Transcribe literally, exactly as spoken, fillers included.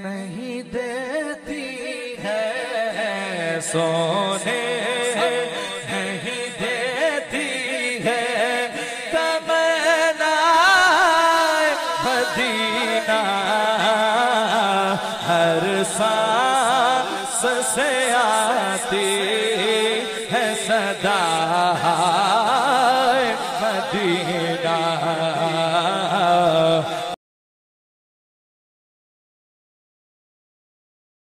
नहीं देती है सोने नहीं देती है तमन्ना मदीना हर सांस से आती है सदा।